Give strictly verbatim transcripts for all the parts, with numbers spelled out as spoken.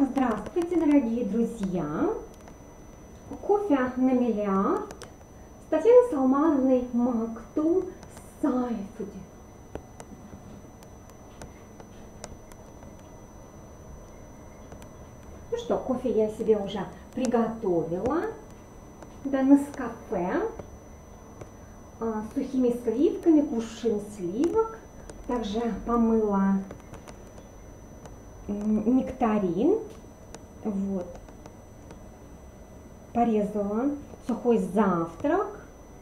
Здравствуйте, дорогие друзья! Кофе на миллиард с Татьяной Салмановной Мактум Сайфудин. Ну что, кофе я себе уже приготовила. Да, Нескафе а, с сухими сливками, кувшин сливок. Также помыла нектарин. Вот. Порезала сухой завтрак,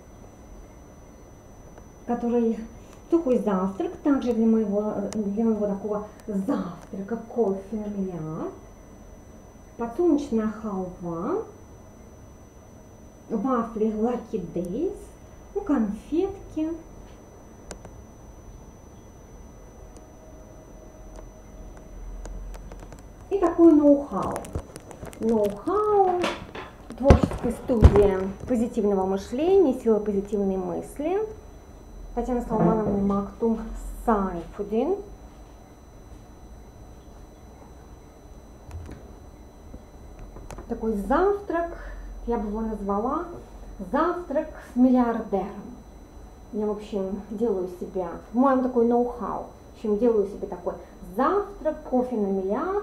который сухой завтрак также для моего для моего такого завтрака кофе на миллиард, подсолнечная халва, вафли Lucky Days, ну, конфетки. И такой ноу-хау. Ноу-хау творческой студии позитивного мышления, силы позитивной мысли. Татьяна Салмановна Мактум Сайфудин. Такой завтрак, я бы его назвала завтрак с миллиардером. Я, в общем, делаю себе, по-моему, такой ноу-хау. В общем, делаю себе такой завтрак, кофе на миллиард.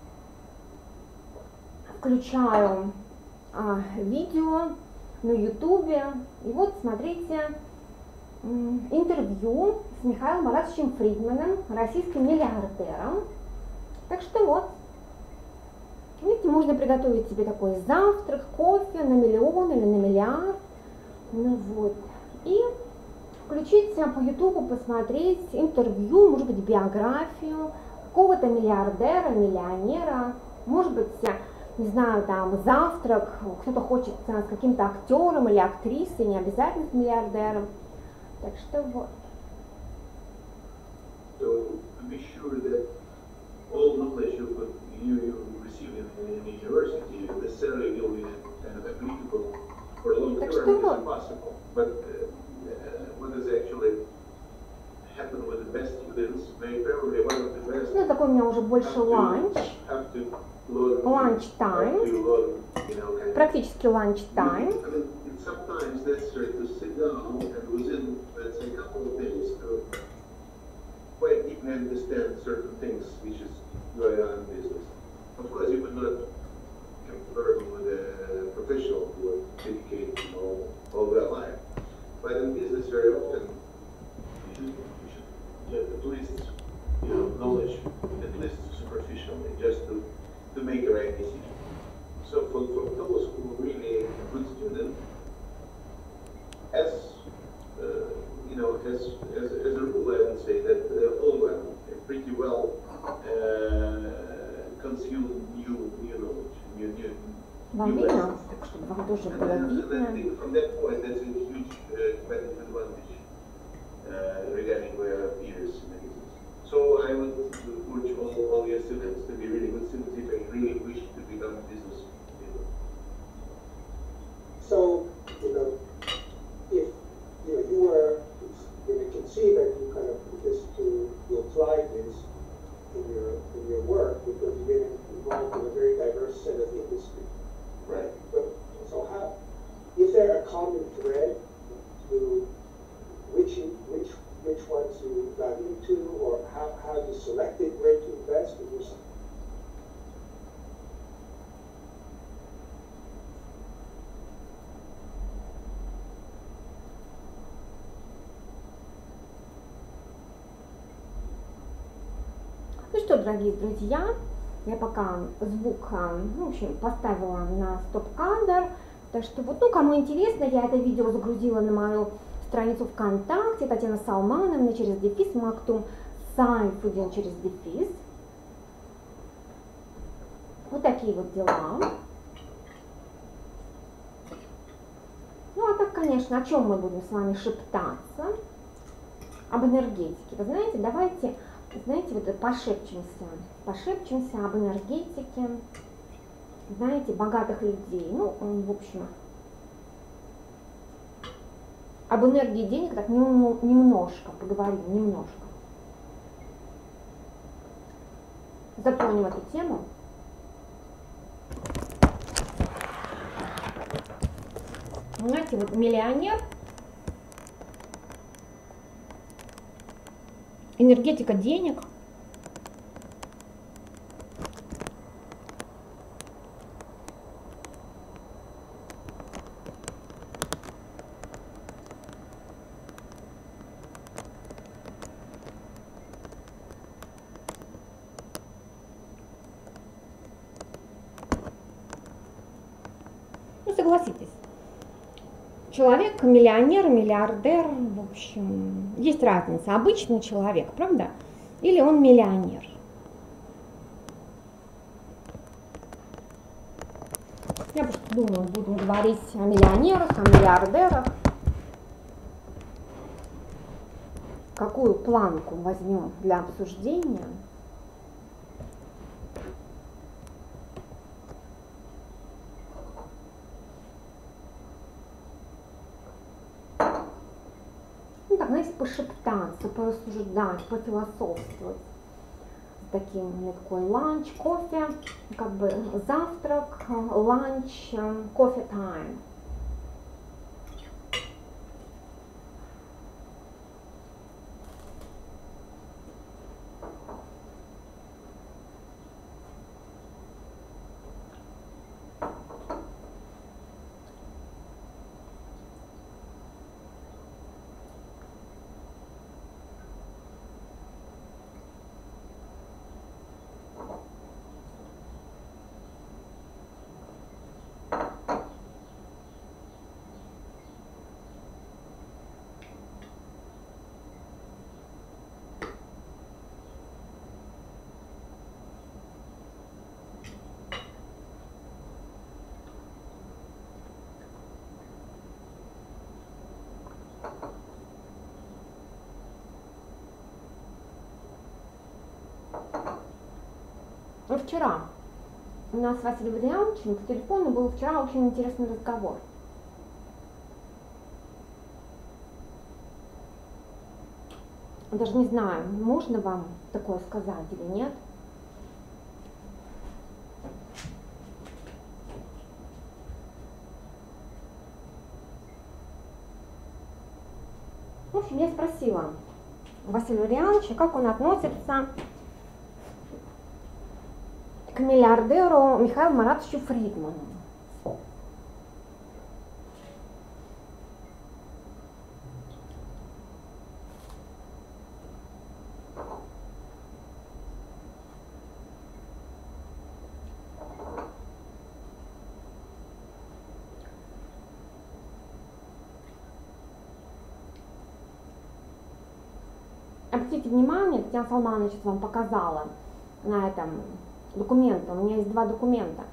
Включаю а, видео на ютубе. И вот, смотрите, интервью с Михаилом Маратовичем Фридманом, российским миллиардером. Так что вот, видите, можно приготовить себе такой завтрак, кофе на миллион или на миллиард. Ну вот. И включить по ютубу, посмотреть интервью, может быть, биографию какого-то миллиардера, миллионера, может быть, не знаю, там, завтрак, кто-то хочет с каким-то актером или актрисой, не обязательно с миллиардером. Так что вот. So, to be sure that all knowledge you, you, you receive in, in university necessarily will be kind of applicable for a long term is impossible. But uh, what does actually happen with the best students, may probably one of the best. Ну, такой у меня уже больше ланч. Ланч тайм. Практически ланч тайм. Sometimes necessary to sit down and within, let's say, a couple of days to quite deeply understand certain things which is going on in business. Of course, you would not compare with a professional who are dedicated to all, all their life. But in business, very often, you should, you should get at least, you know, knowledge, at least superficially, just to, to make a right decision. So for, for those who are really a good student, as uh, you know, as, as as a rule, I would say that uh, all of them pretty well uh, consume new new knowledge, new new. Вам видно, чтобы вам тоже было видно. From that point, that's a huge uh, competitive advantage uh, regarding their peers in the business. So I would urge all, all your students to be really good students if they really wish to become business people. So, you know, if you know you were, if you can see that you kind of this to you apply this in your in your work because you've been involved in a very diverse set of industry. Right. But, so how is there a common thread to which you, which which ones you got into, or how, how you selected where to invest in yourself? Ну что, дорогие друзья, я пока звук, ну, в общем, поставила на стоп-кадр. Так что вот, ну, кому интересно, я это видео загрузила на мою страницу ВКонтакте, Татьяна Салмановна через дефис, Мактум Сайфудин через дефис. Вот такие вот дела. Ну, а так, конечно, о чем мы будем с вами шептаться? Об энергетике. Вы знаете, давайте, знаете, вот пошепчемся, пошепчемся об энергетике, знаете, богатых людей. Ну, в общем, об энергии денег так немножко поговорим, немножко. Затронем эту тему. Знаете, вот миллионер, энергетика денег. Ну, согласитесь. Человек, миллионер, миллиардер, в общем, есть разница. Обычный человек, правда? Или он миллионер? Я просто думаю, будем говорить о миллионерах, о миллиардерах. Какую планку возьмем для обсуждения? Ну так, знаете, пошептаться, порассуждать, пофилософствовать. Таким, у меня такой ланч, кофе, как бы завтрак, ланч, кофе тайм. Ну, вчера у нас с Василием Владимировичем по телефону был вчера очень интересный разговор. Даже не знаю, можно вам такое сказать или нет. В общем, я спросила Василия Владимировича, как он относится к миллиардеру Михаилу Маратовичу Фридману. Обратите внимание, Татьяна Салмановна сейчас вам показала на этом документе. У меня есть два документа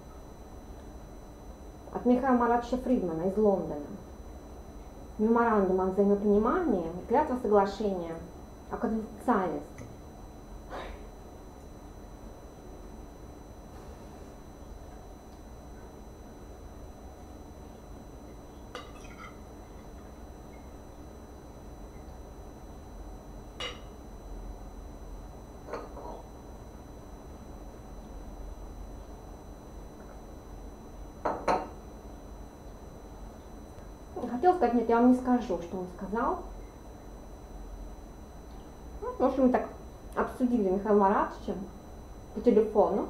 от Михаила Маратовича Фридмана из Лондона. Меморандум о взаимопонимании, клятва соглашения о конфиденциальности. Хотел сказать, нет, я вам не скажу, что он сказал. Ну, в общем, мы так обсудили Михаила Маратовича по телефону.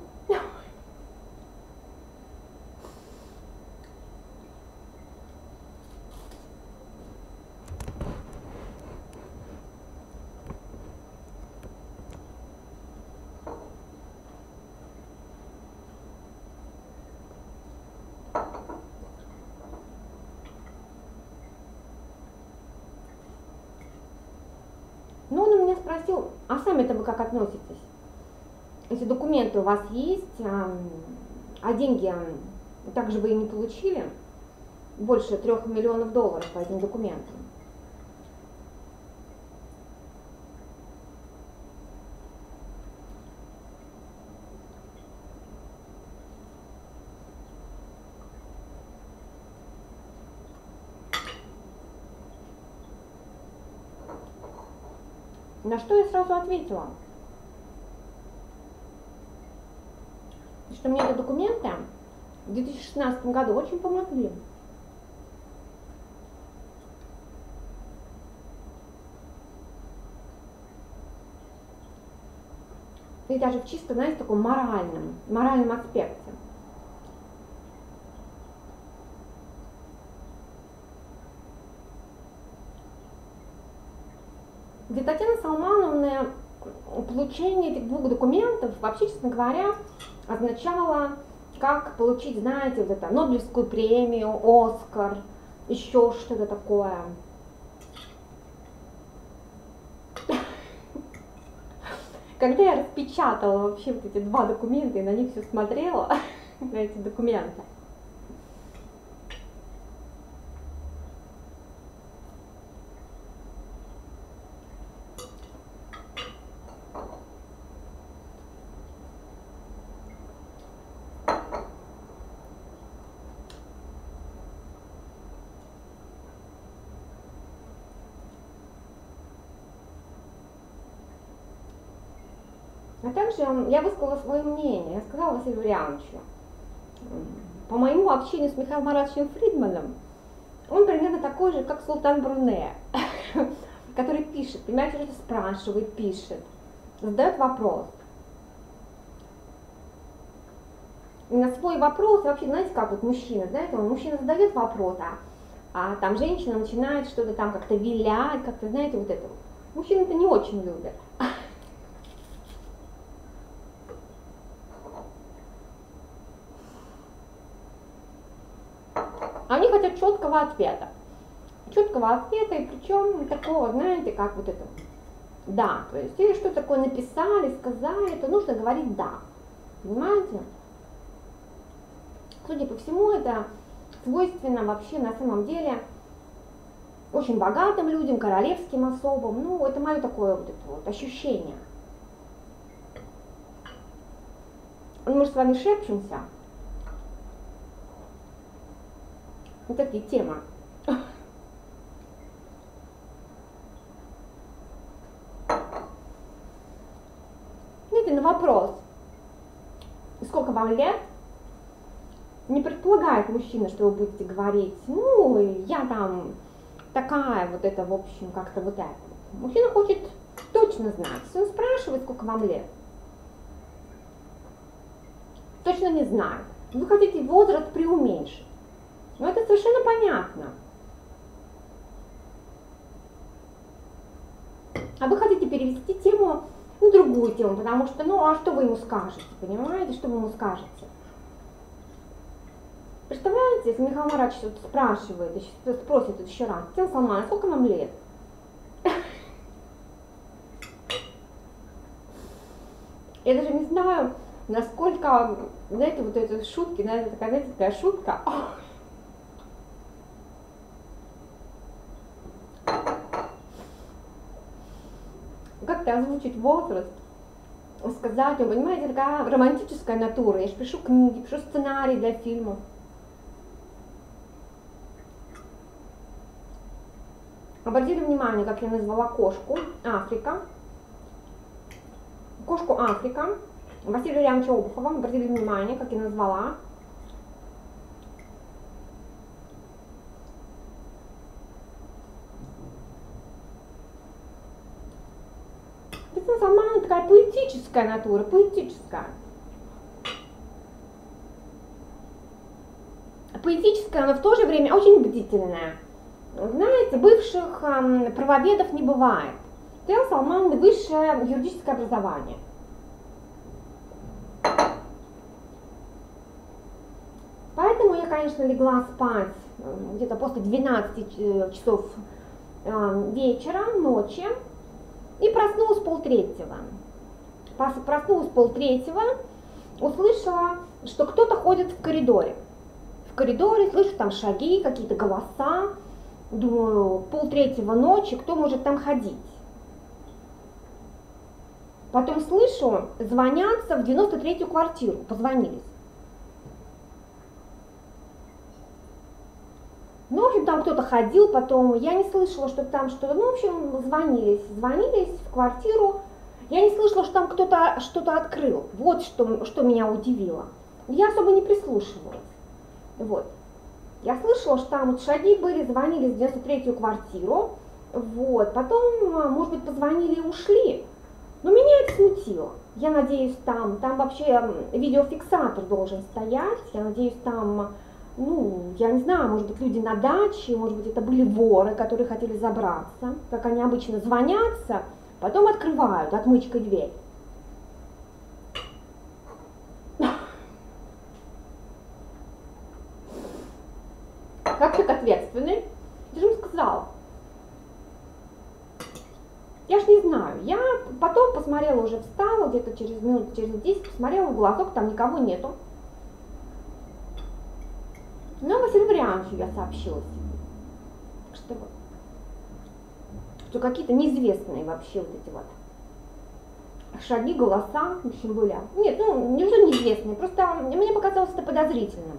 Ну, он у меня спросил, а сами-то вы как относитесь? Если документы у вас есть, а деньги также вы и не получили, больше трех миллионов долларов по этим документам. На что я сразу ответила, что мне эти документы в две тысячи шестнадцатом году очень помогли. и даже в чисто, знаете, таком моральном, моральном аспекте. Для Татьяны Салмановны получение этих двух документов, вообще, честно говоря, означало, как получить, знаете, вот это, Нобелевскую премию, Оскар, еще что-то такое. Когда я распечатала вообще вот эти два документа и на них все смотрела, на эти документы, а также я высказала свое мнение, я сказала Василию Вариановичу, по моему общению с Михаилом Маратовичем Фридманом, он примерно такой же, как Султан Бруне, который пишет, понимаете, что-то спрашивает, пишет, задает вопрос. И на свой вопрос, вообще, знаете, как вот мужчина, знаете, он, мужчина задает вопрос, а, а там женщина начинает что-то там как-то вилять, как-то, знаете, вот это. Мужчины это не очень любят. Они хотят четкого ответа. Четкого ответа, и причем такого, знаете, как вот это. Да, то есть, или что такое написали, сказали, то нужно говорить да. Понимаете? Судя по всему, это свойственно вообще на самом деле очень богатым людям, королевским особам. Ну, это мое такое вот, это вот ощущение. Мы же с вами шепчемся. Вот такие темы. Знаете, на вопрос, сколько вам лет, не предполагает мужчина, что вы будете говорить, ну, я там такая, вот это, в общем, как-то вот это. Мужчина хочет точно знать. Если он спрашивает, сколько вам лет, точно не знает. Вы хотите возраст преуменьшить. Но это совершенно понятно. А вы хотите перевести тему на другую тему, потому что, ну, а что вы ему скажете, понимаете, что вы ему скажете? Представляете, если Михаил Маратович вот спрашивает, спросит еще раз, Татьяна Салмановна, сколько вам лет? Я даже не знаю, насколько, знаете, вот эти шутки, знаете, такая, знаете, такая шутка. Как-то озвучить возраст, сказать, вы понимаете, такая романтическая натура. Я же пишу книги, пишу сценарий для фильмов. Обратили внимание, как я назвала кошку Африка. Кошку Африка. Василия Ильича Обухова. Обратили внимание, как я назвала. Татьяна Салмановна такая поэтическая натура, поэтическая. Поэтическая, но в то же время очень бдительная. Знаете, бывших эм, правоведов не бывает. Татьяна Салмановна высшее юридическое образование. Поэтому я, конечно, легла спать э, где-то после двенадцати часов э, вечера, ночи. И проснулась полтретьего. Проснулась полтретьего, услышала, что кто-то ходит в коридоре. В коридоре слышу там шаги, какие-то голоса. Думаю, полтретьего ночи, кто может там ходить? Потом слышу, звонятся в девяносто третью квартиру, позвонились. Ну, в общем, там кто-то ходил, потом я не слышала, что там что-то, ну, в общем, звонились, звонились в квартиру. Я не слышала, что там кто-то что-то открыл. Вот что, что меня удивило. Я особо не прислушивалась. Вот. Я слышала, что там вот шаги были, звонили в девяносто третью квартиру. Вот. Потом, может быть, позвонили и ушли. Но меня это смутило. Я надеюсь, там, там вообще видеофиксатор должен стоять. Я надеюсь, там, ну, я не знаю, может быть, люди на даче, может быть, это были воры, которые хотели забраться. Как они обычно звонятся, потом открывают отмычкой дверь. Как человек ответственный, ты же им сказал. Я ж не знаю, я потом посмотрела, уже встала, где-то через минут, через десять, посмотрела в глазок, там никого нету. Но Василию Вариановичу я сообщила. Что, что какие-то неизвестные вообще вот эти вот шаги, голоса, в общем, были. Нет, ну, не что неизвестные, просто мне показалось это подозрительным.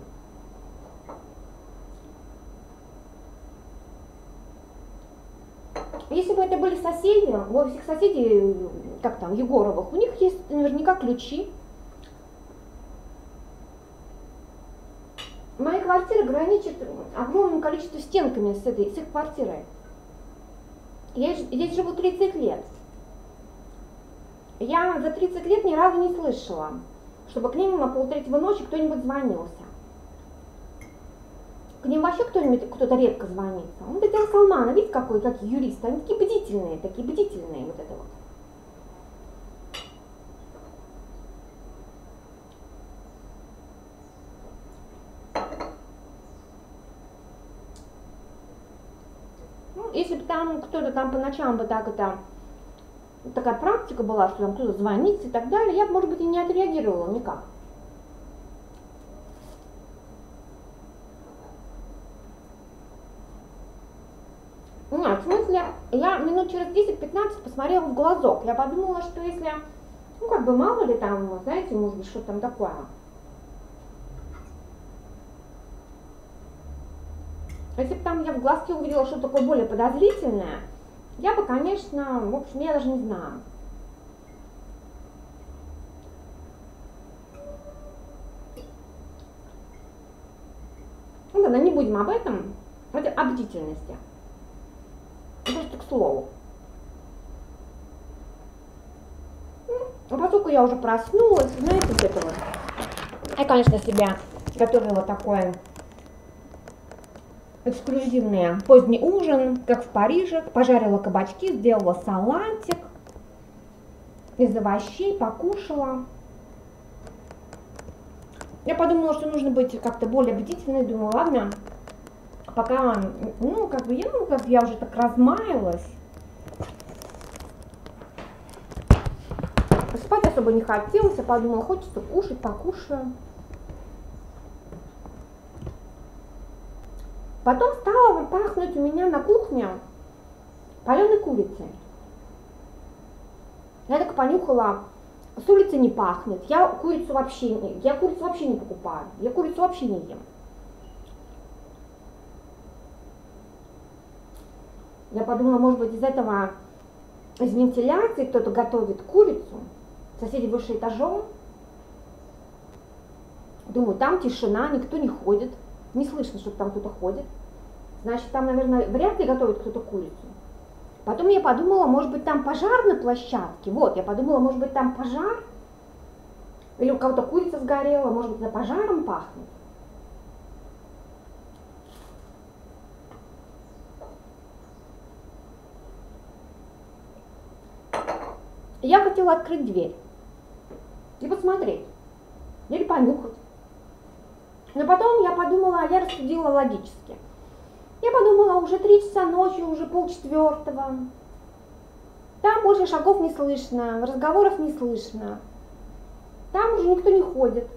Если бы это были соседи, у всех соседей, как там, Егоровых, у них есть наверняка ключи. Моя квартира граничит огромным количеством стенками с, этой, с их квартирой. Я здесь живу тридцать лет. Я за тридцать лет ни разу не слышала, чтобы к ним на полтретьего ночи кто-нибудь звонился. К ним вообще кто-нибудь, кто-то редко звонится. Вот эти Салмана, видите, какой, какие юристы, они такие бдительные, такие бдительные, вот это вот. Ну, если бы там кто-то там по ночам бы так это, такая практика была, что там кто-то звонит и так далее, я бы, может быть, и не отреагировала никак. Нет, в смысле, я минут через десять-пятнадцать посмотрела в глазок. Я подумала, что если, ну как бы мало ли там, знаете, может быть, что там такое. Если бы там я в глазке увидела что-то такое более подозрительное, я бы, конечно, в общем, я даже не знаю. Ну ладно, не будем об этом, это о бдительности. Просто к слову. А поскольку я уже проснулась, знаете, вот это вот. Я, конечно, себя готовила такой эксклюзивный поздний ужин, как в Париже. Пожарила кабачки, сделала салатик из овощей, покушала. Я подумала, что нужно быть как-то более бдительной. Думаю, ладно. Пока, ну, как бы я, ну, как я уже так размаялась, спать особо не хотелось, я подумала, хочется кушать, покушаю. Потом стало пахнуть у меня на кухне паленой курицей. Я так понюхала, с улицы не пахнет, я курицу вообще не, я курицу вообще не покупаю, я курицу вообще не ем. Я подумала, может быть, из этого, из вентиляции кто-то готовит курицу, соседи выше этажом. Думаю, там тишина, никто не ходит, не слышно, что там кто-то ходит. Значит, там, наверное, вряд ли готовит кто-то курицу. Потом я подумала, может быть, там пожар на площадке. Вот, я подумала, может быть, там пожар. Или у кого-то курица сгорела, может быть, за пожаром пахнет. Я хотела открыть дверь и посмотреть, или понюхать. Но потом я подумала, я рассудила логически. Я подумала, уже три часа ночи, уже полчетвертого. Там больше шагов не слышно, разговоров не слышно. Там уже никто не ходит.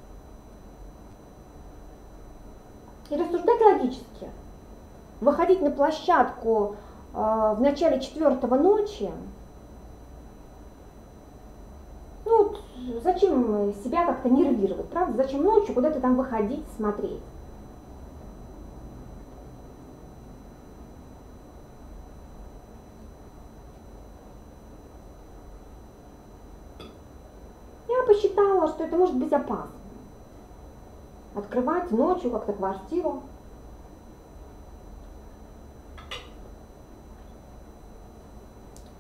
И рассуждать логически. Выходить на площадку э, в начале четвертого ночи. Ну, зачем себя как-то нервировать, правда? Зачем ночью куда-то там выходить, смотреть? Я посчитала, что это может быть опасно. Открывать ночью как-то квартиру.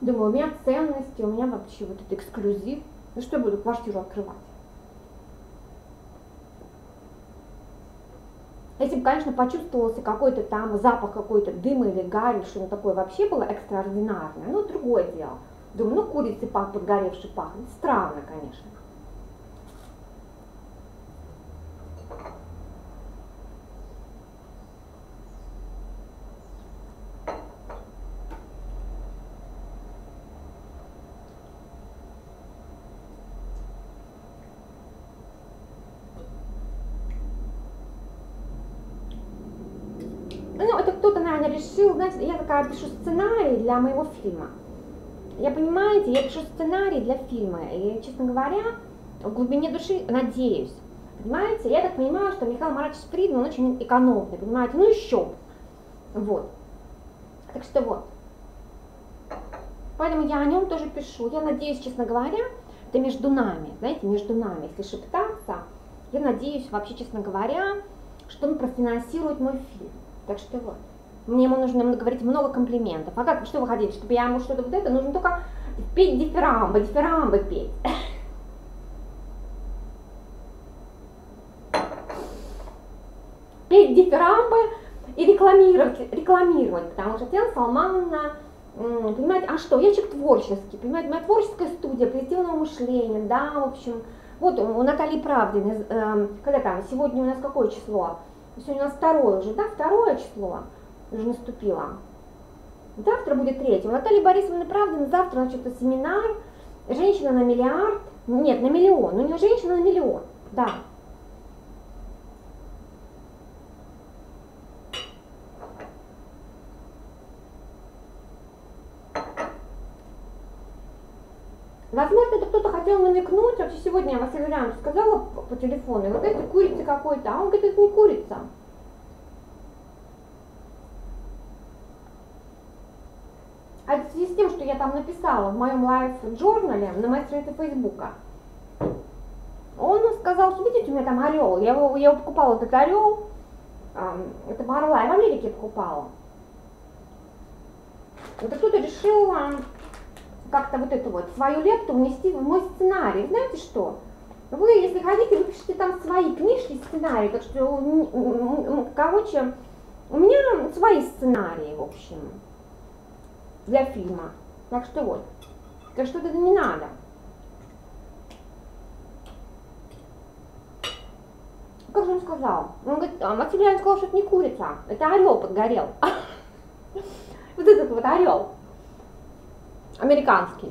Думаю, у меня ценности, у меня вообще вот это эксклюзив. Ну что я буду квартиру открывать? Если бы, конечно, почувствовался какой-то там запах какой-то дыма или гари, что-то такое вообще было экстраординарное, ну, другое дело. Думаю, ну, курицы пах, подгоревший пахнет. Странно, конечно. Ну, это кто-то, наверное, решил, знаете, я такая пишу сценарий для моего фильма. Я, понимаете, я пишу сценарий для фильма, и, честно говоря, в глубине души надеюсь. Понимаете, я так понимаю, что Михаил Маратович Фридман, он очень экономный, понимаете, ну еще. Вот. Так что вот. Поэтому я о нем тоже пишу. Я надеюсь, честно говоря, это между нами, знаете, между нами, если шептаться, я надеюсь, вообще, честно говоря, что он профинансирует мой фильм. Так что вот. Мне ему нужно говорить много комплиментов. А как, что вы хотите, чтобы я ему что-то вот это? Нужно только петь дифирамбы, дифирамбы петь. Петь дифирамбы и рекламировать, рекламировать, потому что Татьяна Салмановна, понимаете, а что, я человек творческий, понимаете, моя творческая студия позитивного мышления, да, в общем, вот у Натальи Правдиной, э, когда там, сегодня у нас какое число? Сегодня у нас второе уже, да, второе число уже наступило. Завтра будет третье. У Натальи Борисовны Правдиной завтра, значит, семинар «Женщина на миллиард», нет, на миллион, у нее женщина на миллион, да. Возможно, это кто-то хотел намекнуть, вообще сегодня я Василию Ильяновичу сказала по, по телефону, вот это курица какой-то, а он говорит, это не курица. А это в связи с тем, что я там написала в моем лайф-журнале на моей странице Фейсбука, он сказал, что видите, у меня там орел, я его, я его покупала, этот орел, это орла, я в Америке покупала. Это кто-то решил как-то вот эту вот свою лепту внести в мой сценарий. Знаете что? Вы, если хотите, вы пишите там свои книжки, сценарии, так что, короче, у меня свои сценарии, в общем, для фильма. Так что вот. Так что это не надо. Как же он сказал? Он говорит, а Василий Ильянович сказал, что это не курица, это орел подгорел. Вот этот вот орел. Американский.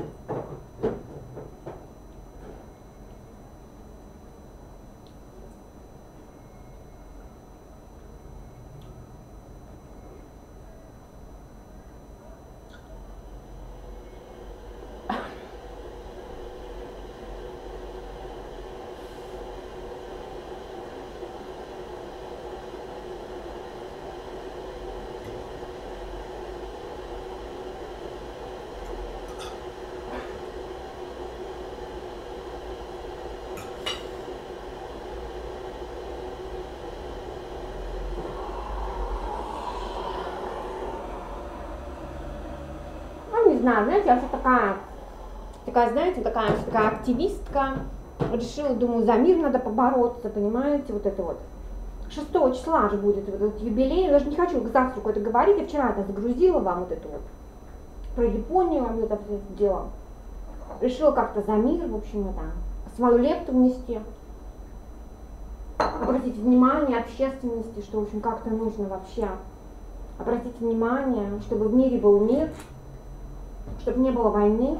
Не знаю, знаете, я вообще такая, такая, знаете, такая, такая активистка, решила, думаю, за мир надо побороться, понимаете, вот это вот. шестого числа же будет вот этот юбилей, я даже не хочу к завтраку это говорить, я вчера это загрузила вам вот это вот, про Японию вам это дело. Решила как-то за мир, в общем, это, свою лепту внести, обратить внимание общественности, что, в общем, как-то нужно вообще обратить внимание, чтобы в мире был мир, чтобы не было войны.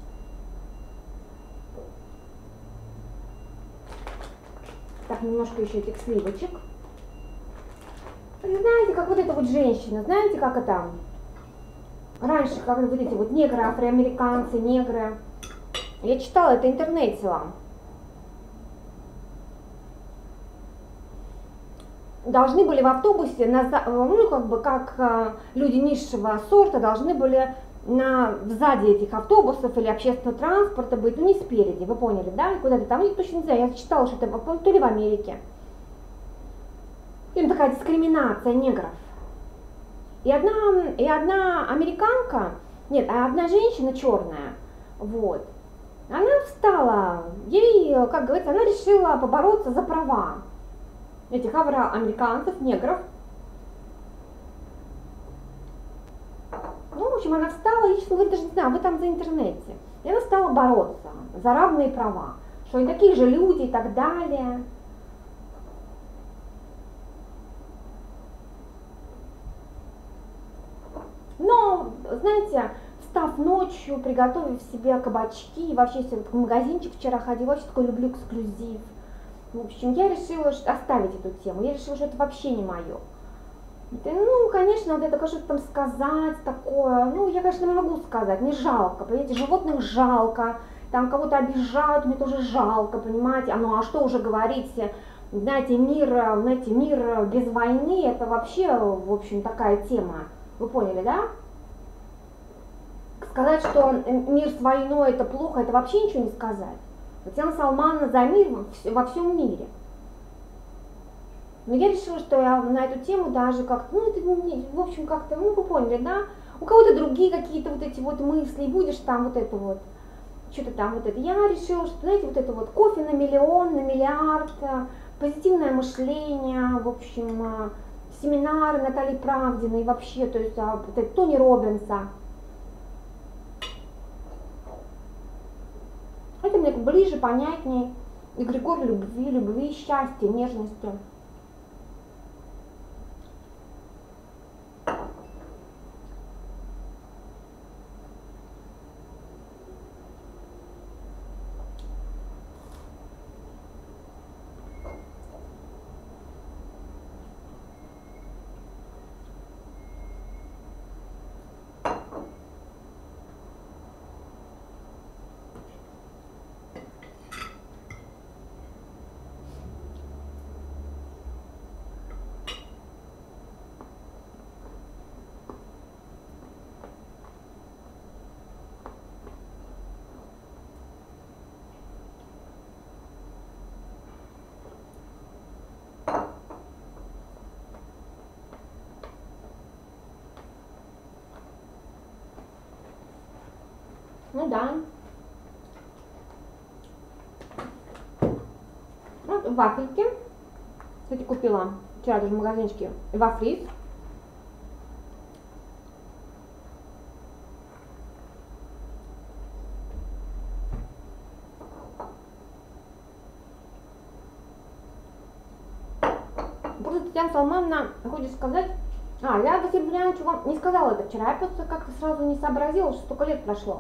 Так, немножко еще этих сливочек. Вы знаете, как вот эта вот женщина, знаете, как это? Раньше, как вот эти вот негры, афроамериканцы, негры. Я читала, это интернетила. Должны были в автобусе, ну, как бы, как люди низшего сорта, должны были на, сзади этих автобусов или общественного транспорта быть, ну не спереди, вы поняли, да, куда-то там, я точно не знаю, я читала, что это то ли в Америке. И такая дискриминация негров. И одна, и одна американка Нет, а одна женщина черная, вот, она встала, ей, как говорится, она решила побороться за права этих афроамериканцев, негров. Ну, в общем, она встала, и, честно говоря, даже не знаю, вы там за интернете. И она стала бороться за равные права, что они такие же люди и так далее. Но, знаете, встав ночью, приготовив себе кабачки, вообще если вот в магазинчик вчера ходила, вообще такой люблю эксклюзив. В общем, я решила оставить эту тему, я решила, что это вообще не мое. Ну, конечно, вот это что-то там сказать такое, ну, я, конечно, не могу сказать, мне жалко, понимаете, животных жалко, там кого-то обижают, мне тоже жалко, понимаете, а ну, а что уже говорить, знаете, мир, знаете, мир без войны, это вообще, в общем, такая тема, вы поняли, да? Сказать, что мир с войной это плохо, это вообще ничего не сказать. Татьяна Салмановна за мир во всем мире. Но я решила, что я на эту тему даже как-то, ну, это, в общем, как-то, ну, вы поняли, да? У кого-то другие какие-то вот эти вот мысли, будешь там вот это вот, что-то там вот это. Я решила, что, знаете, вот это вот кофе на миллион, на миллиард, позитивное мышление, в общем, семинары Натальи Правдиной вообще, то есть вот это, Тони Роббинса. Это мне ближе, понятнее. Эгрегор любви, любви, счастья, нежности. Ну да. Вот вафельки. Кстати, купила вчера даже в магазинчике вафлис. Просто Татьяна Салмановна хочет сказать... А, я Василию Юлиановичу вам не сказала это вчера, я просто как-то сразу не сообразила, что столько лет прошло.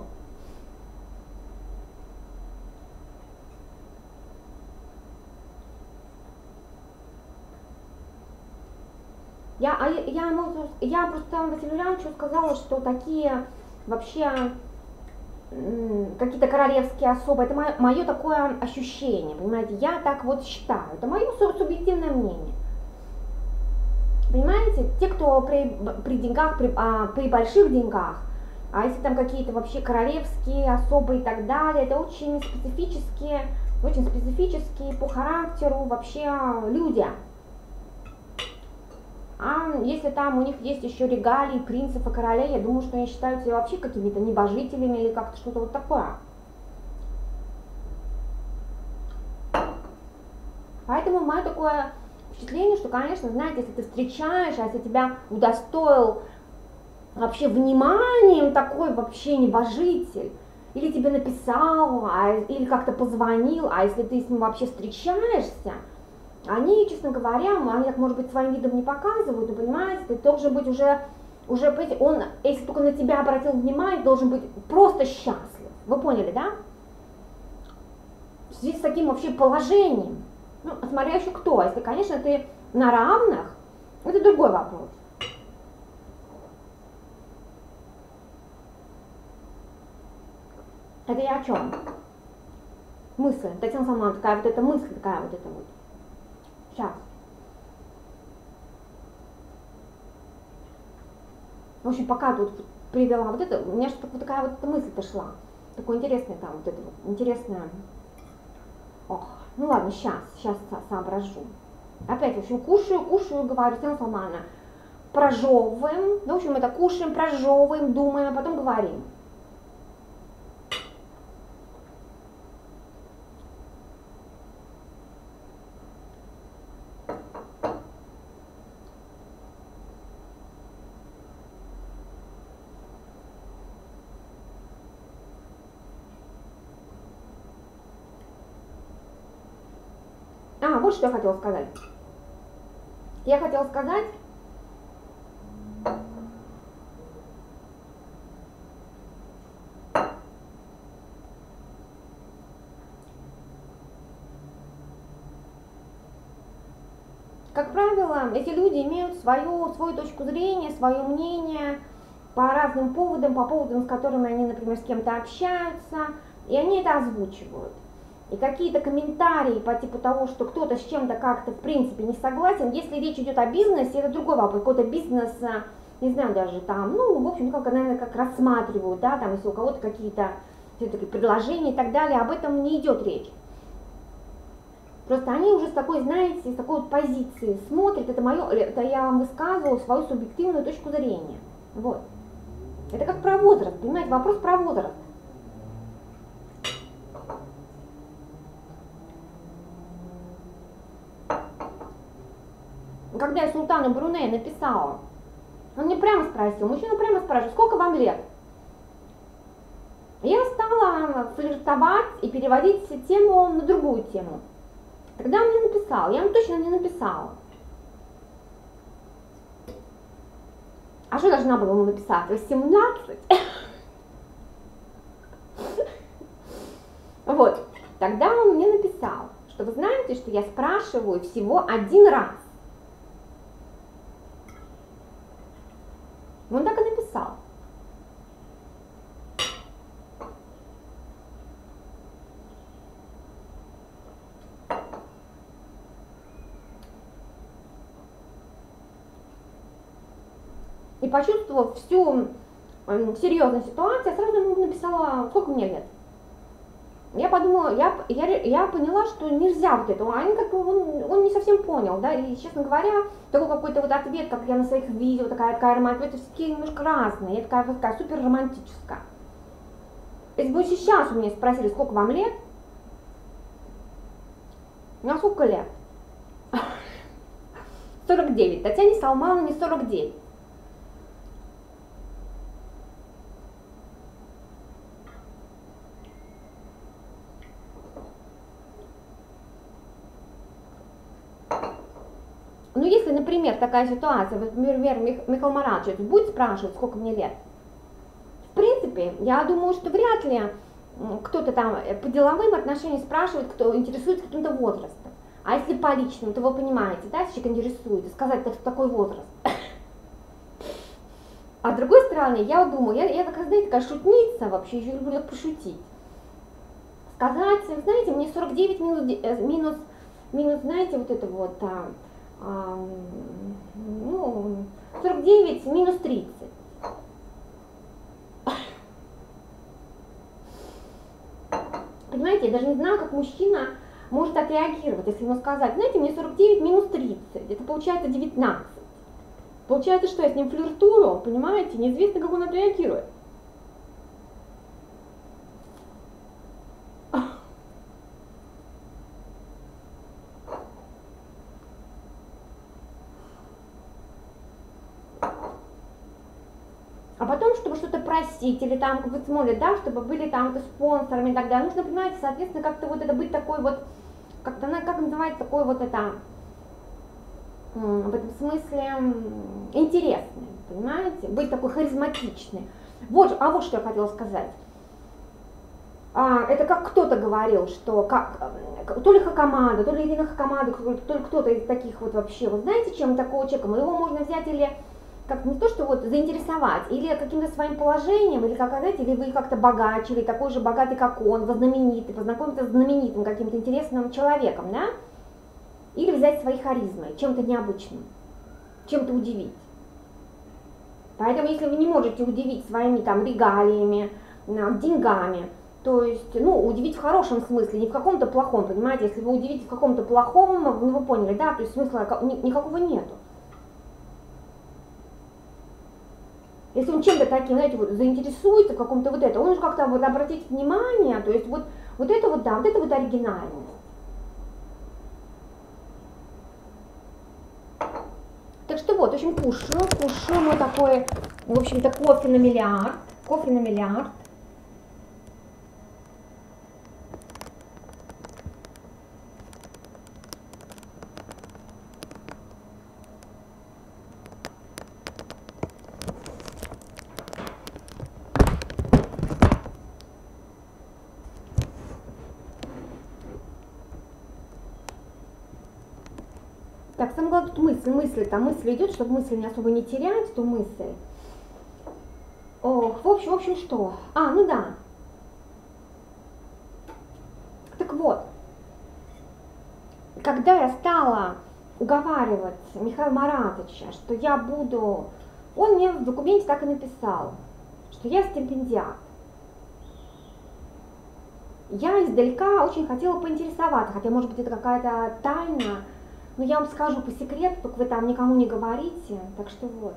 Я, а я, я, я просто Василию Юлиановичу сказала, что такие вообще какие-то королевские особы, это мое, мое такое ощущение, понимаете, я так вот считаю, это мое субъективное мнение. Понимаете, те, кто при, при деньгах, при, а, при больших деньгах, а если там какие-то вообще королевские особы и так далее, это очень специфические, очень специфические по характеру вообще люди. А если там у них есть еще регалии принцев и королей, я думаю, что они считают себя вообще какими-то небожителями или как-то что-то вот такое. Поэтому мое такое впечатление, что, конечно, знаете, если ты встречаешь, а если тебя удостоил вообще вниманием такой вообще небожитель, или тебе написал, а, или как-то позвонил, а если ты с ним вообще встречаешься, они, честно говоря, они так, может быть, своим видом не показывают, но, понимаете, ты должен быть уже, уже, понимаете, он, если только на тебя обратил внимание, должен быть просто счастлив. Вы поняли, да? В связи с таким вообще положением. Ну, смотря еще кто. Если, конечно, ты на равных, это другой вопрос. Это я о чем? Мысль. Татьяна Салмановна, такая вот эта мысль, такая вот эта вот. Сейчас. В общем, пока тут привела вот это, у меня что-то вот такая вот эта мысль пошла. Такое интересное там, вот это вот, интересное. Ох, ну ладно, сейчас, сейчас соображу. Опять, в общем, кушаю, кушаю, говорю, Татьяна Салмановна, прожевываем, ну, в общем, это кушаем, прожевываем, думаем, а потом говорим. А, вот что я хотела сказать. Я хотела сказать, как правило, эти люди имеют свою, свою точку зрения, свое мнение по разным поводам, по поводам, с которыми они, например, с кем-то общаются, и они это озвучивают. И какие-то комментарии по типу того, что кто-то с чем-то как-то в принципе не согласен, если речь идет о бизнесе, это другой вопрос, какой-то бизнес, не знаю, даже там, ну, в общем, как, наверное, как рассматривают, да, там, если у кого-то какие-то все-таки предложения и так далее, об этом не идет речь. Просто они уже с такой, знаете, с такой вот позиции смотрят, это мое, это я вам высказывала свою субъективную точку зрения. Вот. Это как про возраст, понимаете, вопрос про возраст. Когда я Султану Брунея написала, он мне прямо спросил, мужчина прямо спрашивает, сколько вам лет? Я стала флиртовать и переводить тему на другую тему. Тогда он мне написал, я ему точно не написала. А что должна была ему написать? восемнадцать? Вот, тогда он мне написал, что вы знаете, что я спрашиваю всего один раз. Он так и написал. И почувствовав всю э, серьезность ситуации, я сразу ему написала, сколько мне лет. Я подумала, я, я, я поняла, что нельзя вот это, они как бы, он, он не совсем понял, да, и, честно говоря, такой какой-то вот ответ, как я на своих видео, такая, такая романтика, все-таки немножко разные, я такая, такая супер романтическая. Если бы сейчас у меня спросили, сколько вам лет, ну, сколько лет? сорок девять, Татьяне Салмановне сорок девять. Ну, если, например, такая ситуация, вот, например, Михаил Маратович будет спрашивать, сколько мне лет, в принципе, я думаю, что вряд ли кто-то там по деловым отношениям спрашивает, кто интересуется каким-то возрастом. А если по личному, то вы понимаете, да, если человек интересуется, сказать, это такой возраст. А с другой стороны, я думаю, я, я такая, знаете, такая шутница вообще, еще люблю пошутить. Сказать, знаете, мне сорок девять минус, минус, минус, знаете, вот это вот, а, а, ну, сорок девять минус тридцать. Понимаете, я даже не знаю, как мужчина может отреагировать, если ему сказать, знаете, мне сорок девять минус тридцать, это получается девятнадцать. Получается, что я с ним флиртую, понимаете, неизвестно, как он отреагирует. А потом, чтобы что-то просить, или там, как вы смотрите, да, чтобы были там спонсорами и так далее, нужно, понимаете, соответственно, как-то вот это быть такой вот, как-то, как называется, такой вот это, в этом смысле, интересный, понимаете, быть такой харизматичный. Вот, а вот что я хотела сказать. А, это как кто-то говорил, что как, то ли Хакамада, то ли Ирина Хакамада, то ли кто-то из таких вот вообще, вы знаете, чем такого человека, его можно взять или как не то, что вот заинтересовать, или каким-то своим положением, или как, знаете, или вы как-то богаче, или такой же богатый, как он, знаменитый, познакомиться с знаменитым каким-то интересным человеком, да? Или взять своей харизмой, чем-то необычным, чем-то удивить. Поэтому, если вы не можете удивить своими там регалиями, деньгами, то есть, ну, удивить в хорошем смысле, не в каком-то плохом, понимаете, если вы удивите в каком-то плохом, ну, вы поняли, да, то есть смысла никакого нету. Если он чем-то таким, знаете, вот заинтересуется в каком-то вот это, он же как-то вот обратит внимание, то есть вот, вот это вот, да, вот это вот оригинальность. Так что вот, в общем, кушаю, кушаю, ну такой, в общем-то, кофе на миллиард, кофе на миллиард. Так, самое главное тут мысль, мысль, там мысль идет, чтобы мысль не особо не терять, ту мысль. Ох, в общем, в общем, что? А, ну да. Так вот, когда я стала уговаривать Михаила Маратовича, что я буду, он мне в документе так и написал, что я стипендиат. Я издалека очень хотела поинтересоваться, хотя, может быть, это какая-то тайна, но я вам скажу по секрету, только вы там никому не говорите, так что вот.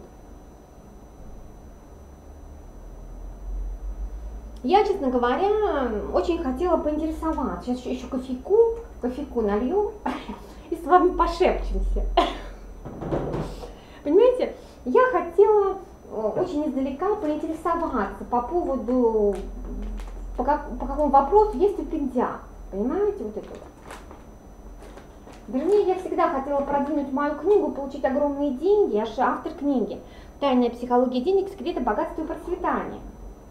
Я, честно говоря, очень хотела поинтересоваться. Сейчас еще, еще кофейку, кофейку налью и с вами пошепчемся. Понимаете, я хотела очень издалека поинтересоваться по поводу, по, как, по какому вопросу есть стипендиат. Понимаете, вот это вот. Вернее, я всегда хотела продвинуть мою книгу, получить огромные деньги. Я же автор книги «Тайная психология денег. Секреты богатства и процветания».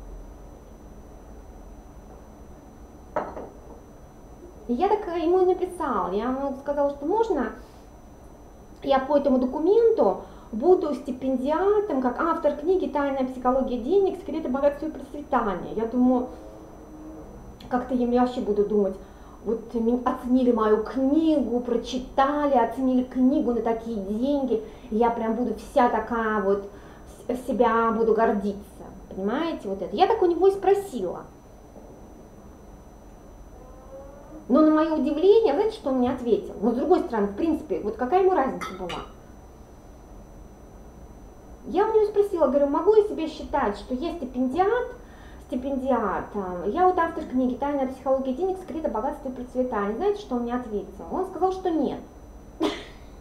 И я так ему и написала. Я ему сказала, что можно я по этому документу буду стипендиатом, как автор книги «Тайная психология денег. Секреты богатства и процветания». Я думаю, как-то я вообще буду думать, вот оценили мою книгу, прочитали, оценили книгу на такие деньги, и я прям буду вся такая вот, себя буду гордиться, понимаете, вот это. Я так у него и спросила. Но на мое удивление, знаете, что он мне ответил? Но с другой стороны, в принципе, вот какая ему разница была? Я у него спросила, говорю, могу я себе считать, что я стипендиат, стипендиат, я вот автор книги «Тайная психология денег. Секреты богатства и процветания». Знаете, что он мне ответил? Он сказал, что нет. Ну,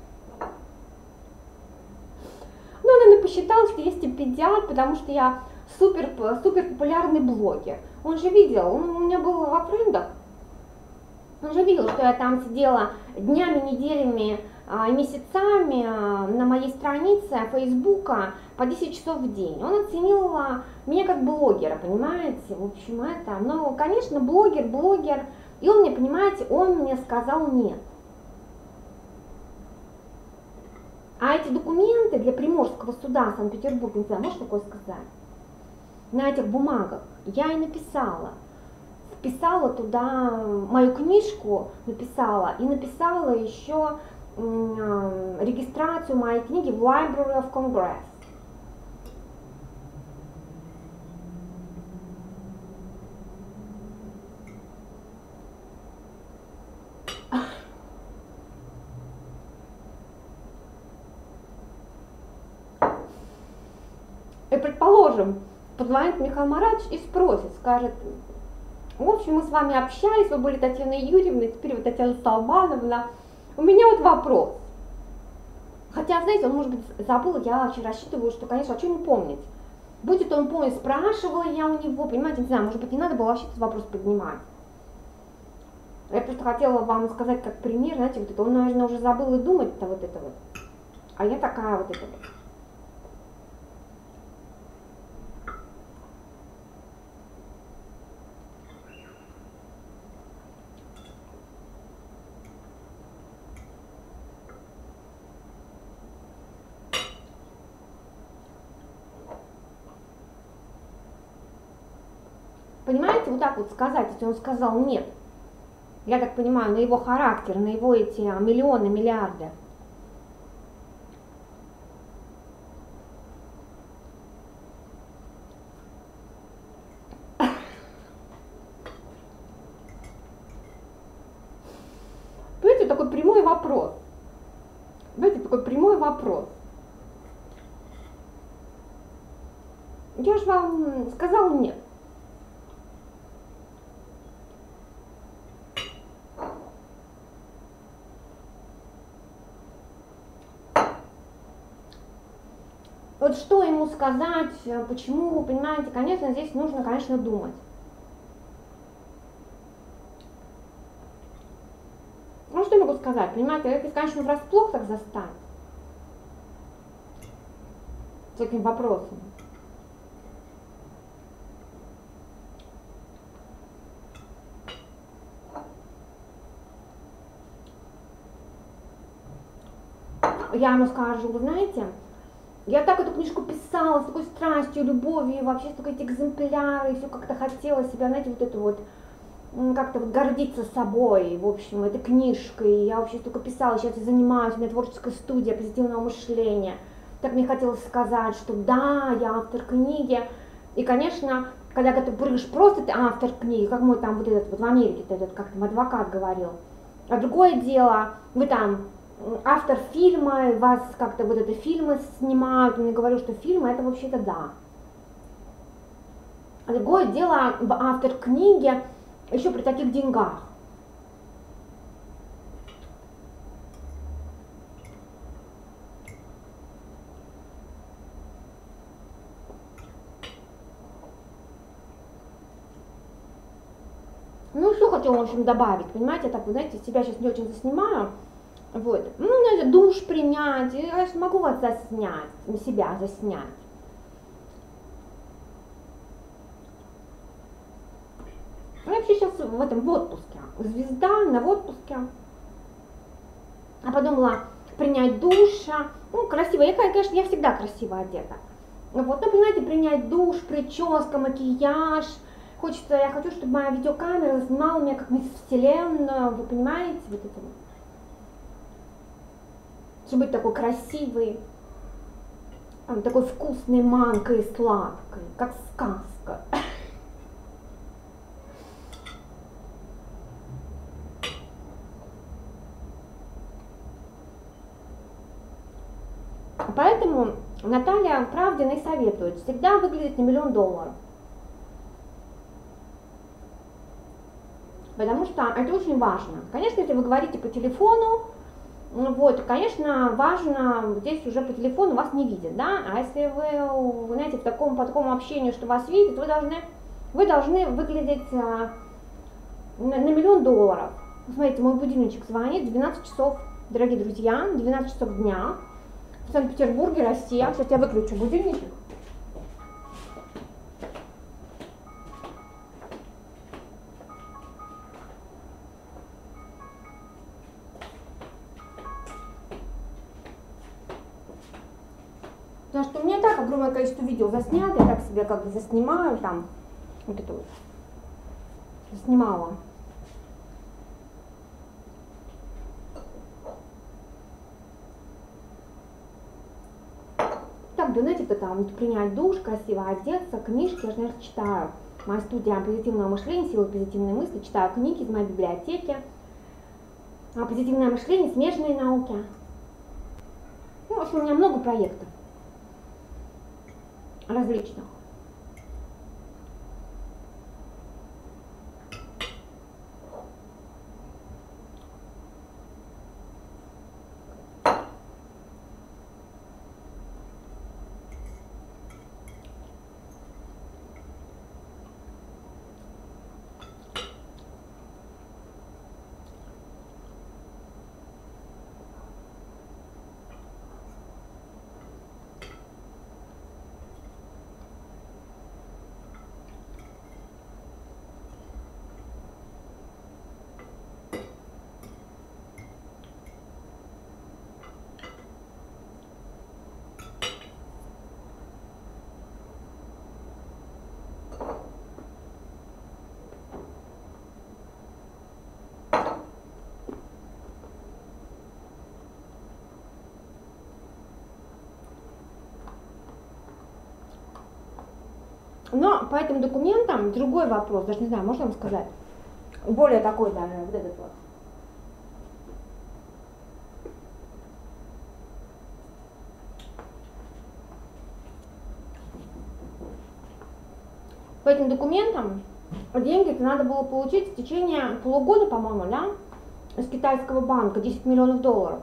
он, наверное, посчитал, что я стипендиат, потому что я супер, супер популярный блогер. Он же видел, он у меня был во френдах, он же видел, что я там сидела днями, неделями, месяцами на моей странице Фейсбука по десять часов в день. Он оценил меня как блогера, понимаете? В общем, это, ну, конечно, блогер, блогер. И он мне, понимаете, он мне сказал нет. А эти документы для Приморского суда Санкт-Петербурга, не знаю, можешь такое сказать? На этих бумагах я и написала. Вписала туда мою книжку, написала, и написала еще регистрацию моей книги в Library of Congress. И предположим, позвонит Михаил Маратович и спросит, скажет, в общем, мы с вами общались, вы были Татьяна Юрьевна, теперь вы Татьяна Салмановна. У меня вот вопрос. Хотя, знаете, он, может быть, забыл, я очень рассчитываю, что, конечно, о чем ему помнить. Будет он помнить, спрашивала я у него, понимаете, не знаю, может быть, не надо было вообще этот вопрос поднимать. Я просто хотела вам сказать как пример, знаете, вот это, он, наверное, уже забыл и думать-то вот это вот. А я такая вот это вот. Понимаете, вот так вот сказать, если он сказал нет, я так понимаю, на его характер, на его эти миллионы, миллиарды. Понимаете, такой прямой вопрос. Понимаете, такой прямой вопрос. же вам сказал нет. Вот что ему сказать, почему, понимаете, конечно, здесь нужно, конечно, думать. Ну, что я могу сказать, понимаете, это, конечно, врасплох так застать. С таким вопросом. Я ему скажу, вы знаете, я так эту книжку писала, с такой страстью, любовью, вообще столько эти экземпляры, все как-то хотела себя, знаете, вот это вот, как-то вот гордиться собой, в общем, этой книжкой. Я вообще столько писала, сейчас я занимаюсь, у меня творческая студия позитивного мышления. Так мне хотелось сказать, что да, я автор книги. И, конечно, когда ты прыгаешь, просто ты автор книги, как мой там вот этот вот в Америке, этот, как там адвокат говорил. А другое дело, вы там автор фильма, вас как-то вот это фильмы снимают, он мне говорил, что фильмы это вообще-то да. А другое дело, автор книги еще при таких деньгах. Ну, что хотела, в общем, добавить, понимаете, так, вы знаете, себя сейчас не очень заснимаю, вот, ну, знаете, душ принять, я смогу вас заснять, себя заснять. Я вообще сейчас в этом, в отпуске, звезда, на в отпуске, а подумала принять душ, ну, красиво, я, конечно, я всегда красиво одета, вот, ну, понимаете, принять душ, прическа, макияж. Хочется, я хочу, чтобы моя видеокамера снимала меня как мисс Вселенную, вы понимаете, вот это вот. Чтобы быть такой красивой, такой вкусной манкой и сладкой, как сказка. Поэтому Наталья Правдина и советует всегда выглядеть на миллион долларов. Потому что это очень важно. Конечно, если вы говорите по телефону, вот, конечно, важно, здесь уже по телефону вас не видят, да, а если вы, вы знаете, в таком, по такому общению, что вас видят, вы должны, вы должны выглядеть а, на, на миллион долларов. Смотрите, мой будильничек звонит, двенадцать часов, дорогие друзья, двенадцать часов дня, в Санкт-Петербурге, Россия. Сейчас я выключу будильничек. Потому что у меня так огромное количество видео заснято, я так себе как бы заснимаю там, вот это вот, заснимала. Так, да, знаете, кто там, принять душ, красиво одеться, книжки, я же, наверное, читаю. Моя студия позитивного мышления, силы позитивной мысли, читаю книги из моей библиотеки. Позитивное мышление, смежные науки. Ну, в общем, у меня много проектов различных. Но по этим документам другой вопрос, даже не знаю, можно вам сказать, более такой даже, вот этот вот. по этим документам деньги надо было получить в течение полугода, по-моему, да, из китайского банка, десять миллионов долларов.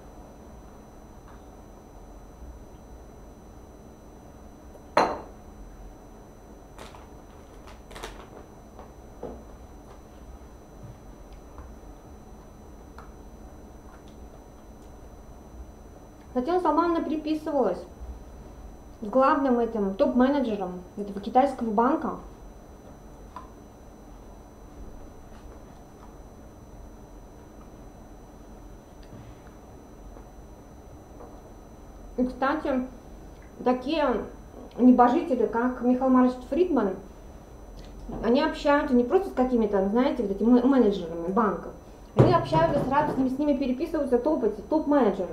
Татьяна Салмановна переписывалась с главным этим топ-менеджером этого китайского банка. И, кстати, такие небожители, как Михаил Маркович Фридман, они общаются не просто с какими-то, знаете, вот этими менеджерами банков, они общаются сразу с ними, с ними переписываются топ, эти топ-менеджеры.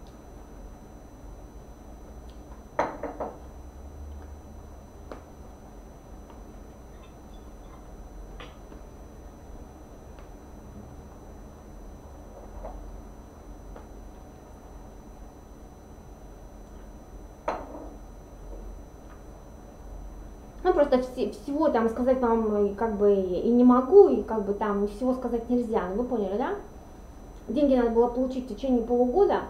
Ну, просто все, всего там сказать вам и как бы и не могу, и как бы там всего сказать нельзя. Ну, вы поняли, да? Деньги надо было получить в течение полугода.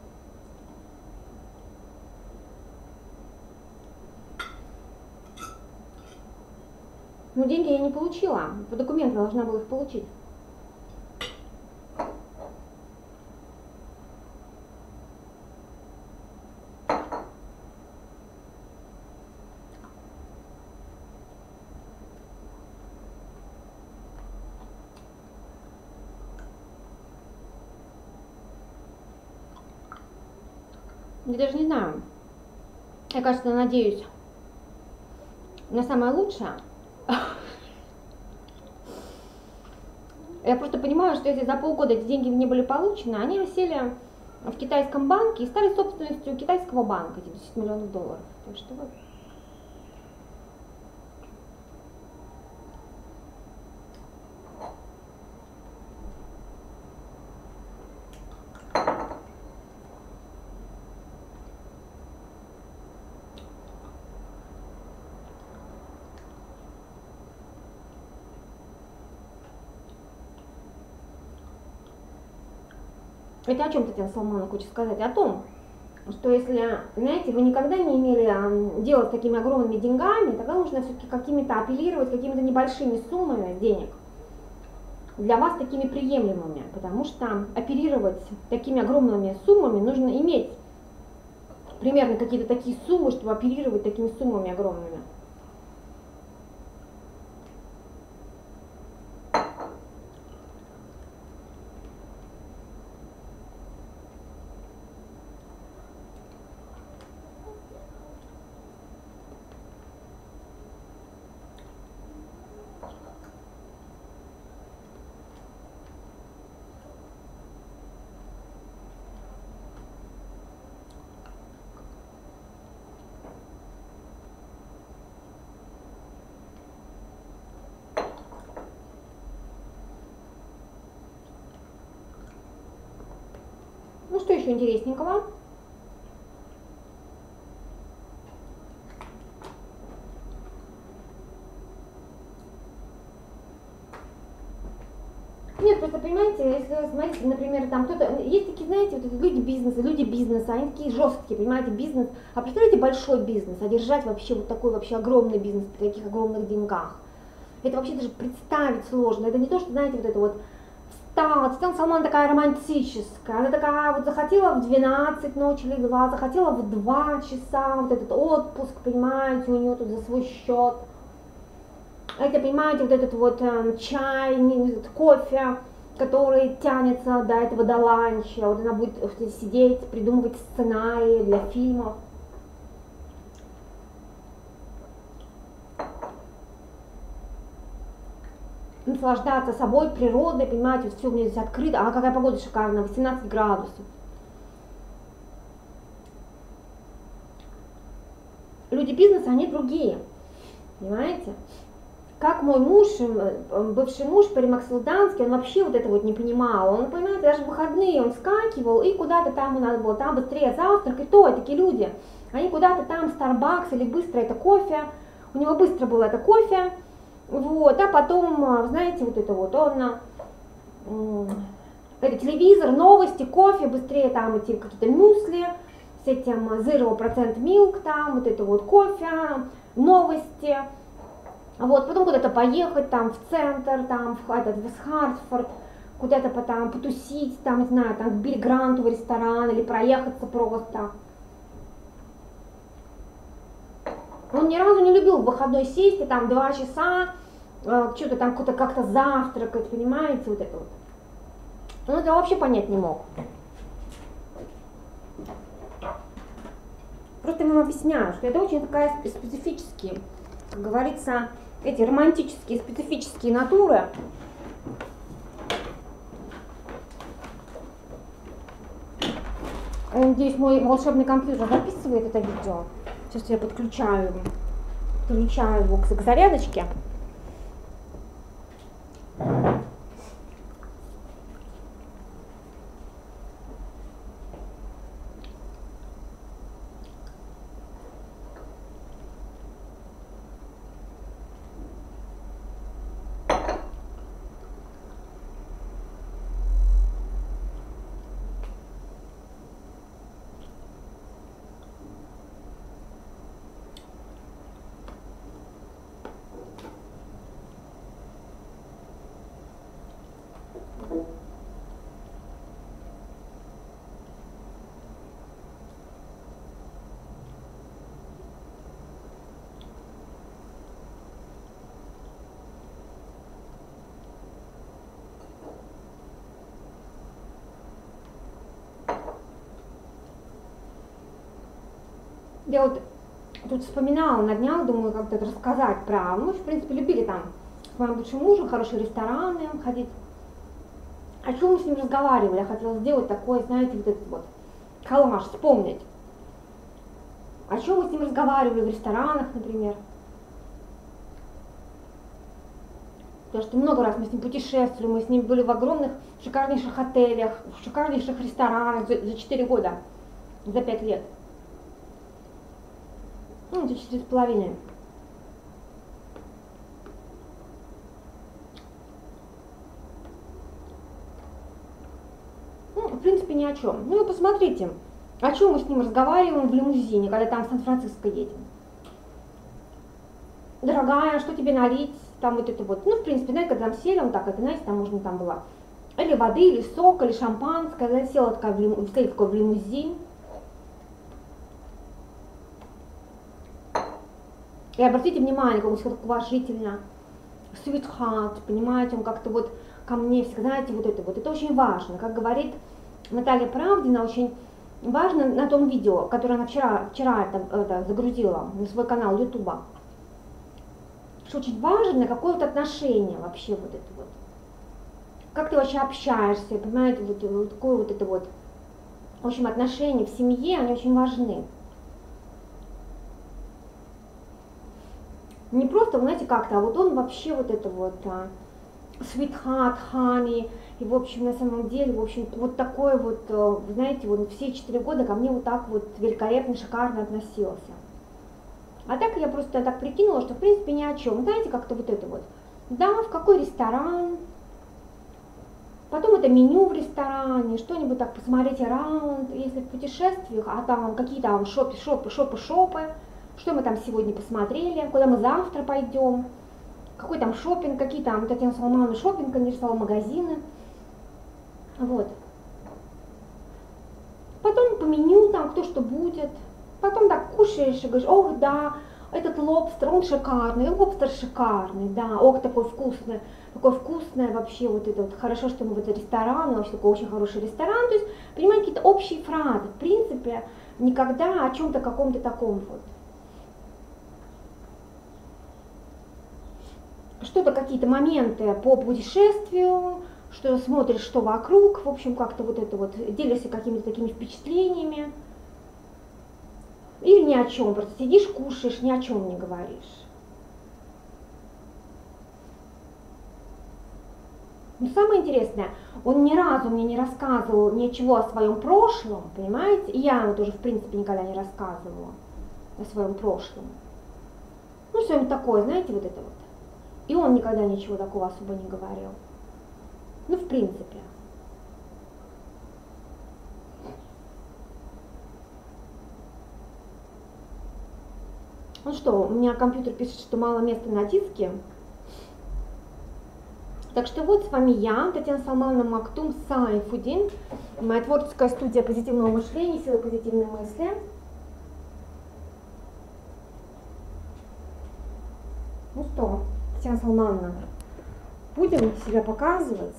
Но деньги я не получила. По документам должна была их получить. Я даже не знаю. Я, кажется, надеюсь на самое лучшее. Я просто понимаю, что если за полгода эти деньги не были получены, они осели в китайском банке и стали собственностью китайского банка, эти десять миллионов долларов. Так что вот. Это о чем Татьяна Салмановна хочет сказать? О том, что если, знаете, вы никогда не имели дело с такими огромными деньгами, тогда нужно все-таки какими-то апеллировать, какими-то небольшими суммами денег, для вас такими приемлемыми, потому что оперировать такими огромными суммами нужно иметь примерно какие-то такие суммы, чтобы оперировать такими суммами огромными. Ну что еще интересненького? Нет, просто понимаете, если вы смотрите, например, там кто-то, есть такие, знаете, вот эти люди бизнеса, люди бизнеса, они такие жесткие, понимаете, бизнес. А представляете, большой бизнес, а держать вообще вот такой вообще огромный бизнес при таких огромных деньгах. Это вообще даже представить сложно. Это не то, что, знаете, вот это вот встала, Татьяна Салмановна такая романтическая, она такая вот захотела в двенадцать ночи легла, захотела в два часа, вот этот отпуск, понимаете, у нее тут за свой счет. Это, понимаете, вот этот вот э, чай, кофе, который тянется до этого, до ланча, вот она будет сидеть, придумывать сценарии для фильмов. Наслаждаться собой, природой, понимаете, вот все у меня здесь открыто, а какая погода шикарная, восемнадцать градусов. Люди бизнеса, они другие, понимаете? Как мой муж, бывший муж Паримакс Лданский, он вообще вот это вот не понимал. Он, понимаете, даже в выходные он скакивал и куда-то там ему надо было, там быстрее завтрак, и то, такие люди. Они куда-то там, Starbucks или быстро это кофе, У него быстро было это кофе, вот, а потом, знаете, вот это вот, он, это телевизор, новости, кофе, быстрее там эти какие-то мюсли с этим zero процент milk, там, вот это вот кофе, новости, вот, потом куда-то поехать, там, в центр, там, в этот, в Хартфорд, куда-то потом потусить, там, не знаю, там, к Билли Гранту в ресторан или проехаться просто. Он ни разу не любил в выходной сесть, и там два часа, э, что-то там как-то как-то завтракать, понимаете, вот это вот. Он это вообще понять не мог. Просто я вам объясняю, что это очень такая специфические, как говорится, эти романтические, специфические натуры. Я надеюсь, мой волшебный компьютер записывает это видео. Сейчас я подключаю, подключаю его к зарядочке. Я вот тут вспоминала на днях, думаю, как-то рассказать про... Мы, в принципе, любили там с моим бывшим мужем хорошие рестораны ходить. О чем мы с ним разговаривали? Я хотела сделать такое, знаете, вот этот вот коллаж, вспомнить. О чем мы с ним разговаривали в ресторанах, например. Потому что много раз мы с ним путешествовали, мы с ним были в огромных, шикарнейших отелях, в шикарнейших ресторанах за четыре года, за пять лет. Ну, за четыре с половиной. Ну, в принципе, ни о чем. Ну, и посмотрите, о чем мы с ним разговариваем в лимузине, когда там в Сан-Франциско едем. Дорогая, что тебе налить? Там вот это вот. Ну, в принципе, знаете, когда там сели, он так, это, знаете, там можно там было или воды, или сок, или шампанское. Когда села такая в, лиму, сели такой в лимузин. И обратите внимание, как он всегда так уважительно, sweetheart, понимаете, он как-то вот ко мне всегда, знаете, вот это вот, это очень важно. Как говорит Наталья Правдина, очень важно на том видео, которое она вчера, вчера это, это, загрузила на свой канал Ютуба, что очень важно, какое вот отношение вообще вот это вот. Как ты вообще общаешься, понимаете, вот, вот такое вот это вот. В общем, отношения в семье, они очень важны. Не просто, знаете, как-то, а вот он вообще вот это вот а, sweetheart, honey, и в общем, на самом деле, в общем, вот такой вот, знаете, вот все четыре года ко мне вот так вот великолепно, шикарно относился. А так я просто так прикинула, что в принципе ни о чем. Знаете, как-то вот это вот. Да, в какой ресторан, потом это меню в ресторане, что-нибудь так посмотреть раунд, если в путешествиях, а там какие-то там шопы, шопы, шопы, шопы. Что мы там сегодня посмотрели, куда мы завтра пойдем, какой там шопинг, какие там Татьяна Салмановна шопинг нарисовала, магазины. Вот. Потом по меню там кто что будет. Потом так кушаешь и говоришь, ох, да, этот лобстер, он шикарный, лобстер шикарный, да, ох, такой вкусный, такой вкусный вообще, вот это вот, хорошо, что мы в этот ресторан, вообще такой очень хороший ресторан. То есть, понимаете, какие-то общие фразы, в принципе, никогда о чем-то каком-то таком вот. Что-то, какие-то моменты по путешествию, что смотришь, что вокруг, в общем, как-то вот это вот, делишься какими-то такими впечатлениями. Или ни о чем, просто сидишь, кушаешь, ни о чем не говоришь. Но самое интересное, он ни разу мне не рассказывал ничего о своем прошлом, понимаете? И я ему тоже, в принципе, никогда не рассказывала о своем прошлом. Ну, что-нибудь такое, знаете, вот это вот. И он никогда ничего такого особо не говорил. Ну, в принципе. Ну что, у меня компьютер пишет, что мало места на диске. Так что вот с вами я, Татьяна Салмановна Мактум Сайфудин, моя творческая студия позитивного мышления, силы позитивной мысли. Ну что, Татьяна Салмановна, будем себя показывать.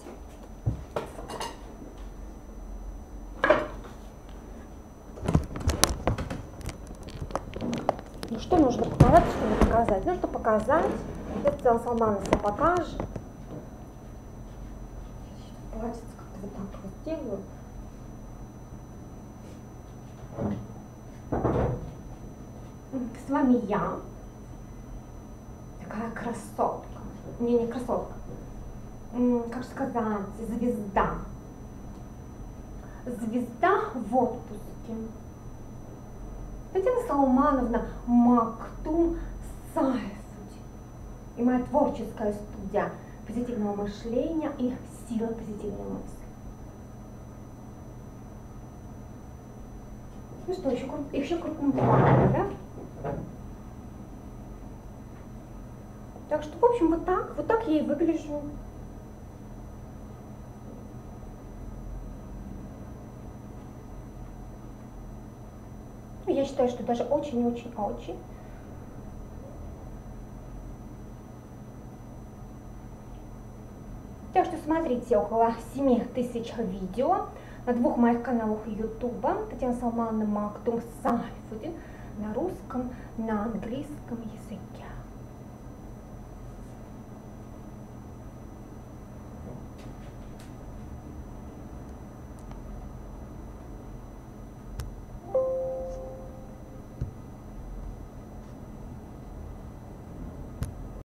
Ну что нужно показать, чтобы показать? Нужно показать. Вот Татьяна Салмановна себя покажет. Платьице как-то вот так вот сделаю. С вами я. Такая красотка. Не, не красотка. Как сказать, звезда. Звезда в отпуске. Татьяна Салмановна Мактум Сайфудин. И моя творческая студия позитивного мышления и сила позитивной мысли. Ну что, еще, еще крупным планом, да? Так что, в общем, вот так, вот так я и выгляжу. Я считаю, что даже очень-очень-очень. Так что смотрите, около семи тысяч видео на двух моих каналах ютуба. Татьяна Салмановна Мактум Сайфудин на русском, на английском языке.